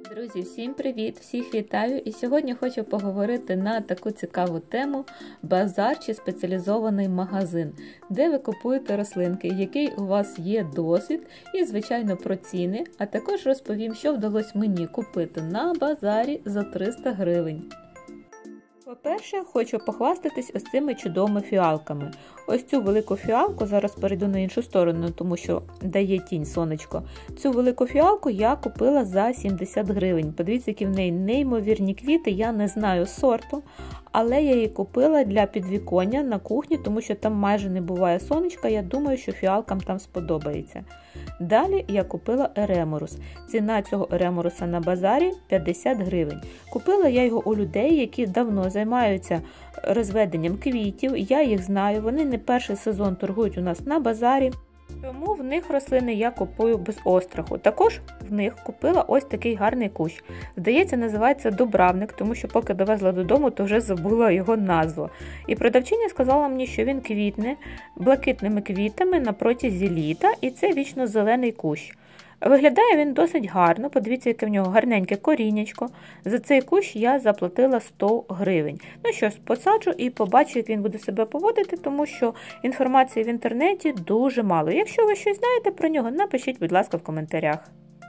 Друзі, всім привіт! Всіх вітаю! І сьогодні хочу поговорити на таку цікаву тему базар чи спеціалізований магазин, де ви купуєте рослинки, який у вас є досвід і, звичайно, про ціни, а також розповім, що вдалося мені купити на базарі за 300 гривень. По-перше, хочу похвастатись ось цими чудовими фіалками. Ось цю велику фіалку, зараз перейду на іншу сторону, тому що дає тінь сонечко. Цю велику фіалку я купила за 70 гривень. Подивіться, які в неї неймовірні квіти, я не знаю сорту, але я її купила для підвіконня на кухні, тому що там майже не буває сонечка, я думаю, що фіалкам там сподобається. Далі я купила ереморус. Ціна цього ереморуса на базарі 50 гривень. Купила я його у людей, які давно займаються розведенням квітів. Я їх знаю, вони не перший сезон торгують у нас на базарі. Тому в них рослини я купую без остраху. Також в них купила ось такий гарний кущ. Здається, називається Дубравник, тому що поки довезла додому, то вже забула його назву. І продавчиня сказала мені, що він квітне блакитними квітами на протязі літа, і це вічно зелений кущ. Виглядає він досить гарно, подивіться, яке в нього гарненьке корінечко. За цей кущ я заплатила 100 гривень. Ну що ж, посаджу і побачу, як він буде себе поводити, тому що інформації в інтернеті дуже мало. Якщо ви щось знаєте про нього, напишіть, будь ласка, в коментарях.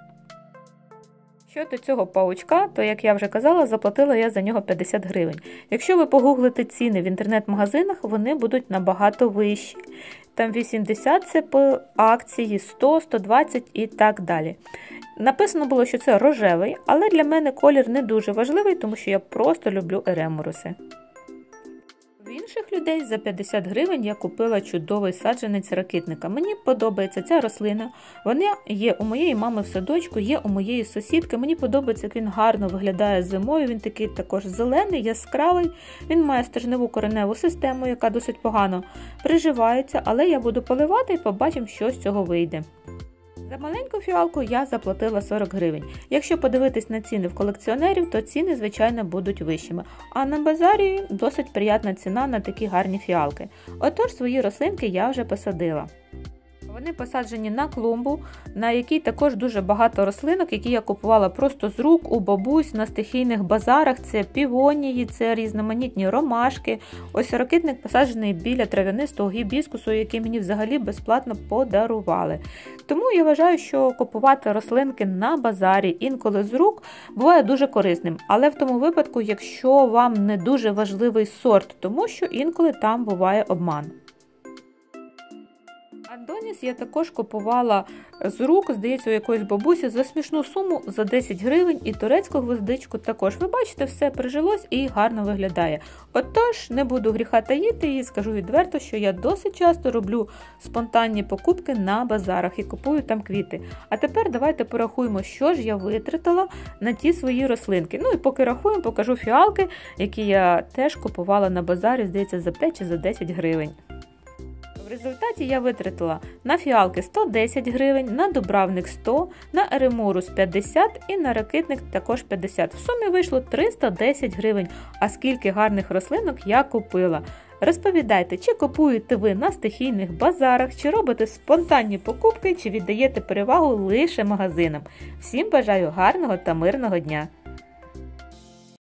Щодо цього паучка, то, як я вже казала, заплатила я за нього 50 гривень. Якщо ви погуглите ціни в інтернет-магазинах, вони будуть набагато вищі. Там 80 це по акції, 100, 120 і так далі. Написано було, що це рожевий, але для мене колір не дуже важливий, тому що я просто люблю ереморуси. В інших людей за 50 гривень я купила чудовий саджанець ракитника. Мені подобається ця рослина. Вона є у моєї мами в садочку, є у моєї сусідки. Мені подобається, як він гарно виглядає зимою. Він такий також зелений, яскравий. Він має стержневу кореневу систему, яка досить погано приживається. Але я буду поливати і побачимо, що з цього вийде. За маленьку фіалку я заплатила 40 гривень. Якщо подивитись на ціни в колекціонерів, то ціни, звичайно, будуть вищими. А на базарі досить приємна ціна на такі гарні фіалки. Отож, свої рослинки я вже посадила. Вони посаджені на клумбу, на якій також дуже багато рослинок, які я купувала просто з рук, у бабусь, на стихійних базарах. Це півонії, це різноманітні ромашки. Ось ракитник посаджений біля трав'янистого гібіскусу, який мені взагалі безплатно подарували. Тому я вважаю, що купувати рослинки на базарі інколи з рук буває дуже корисним. Але в тому випадку, якщо вам не дуже важливий сорт, тому що інколи там буває обман. Адоніс я також купувала з рук, здається, у якоїсь бабусі за смішну суму, за 10 гривень, і турецьку гвоздичку також. Ви бачите, все прижилось і гарно виглядає. Отож, не буду гріха таїти і скажу відверто, що я досить часто роблю спонтанні покупки на базарах і купую там квіти. А тепер давайте порахуємо, що ж я витратила на ті свої рослинки. Ну і поки рахуємо, покажу фіалки, які я теж купувала на базарі, здається, за 5 чи за 10 гривень. В результаті я витратила на фіалки 110 гривень, на дубравник 100, на ереморус 50 і на ракитник також 50. В сумі вийшло 310 гривень. А скільки гарних рослинок я купила. Розповідайте, чи купуєте ви на стихійних базарах, чи робите спонтанні покупки, чи віддаєте перевагу лише магазинам. Всім бажаю гарного та мирного дня!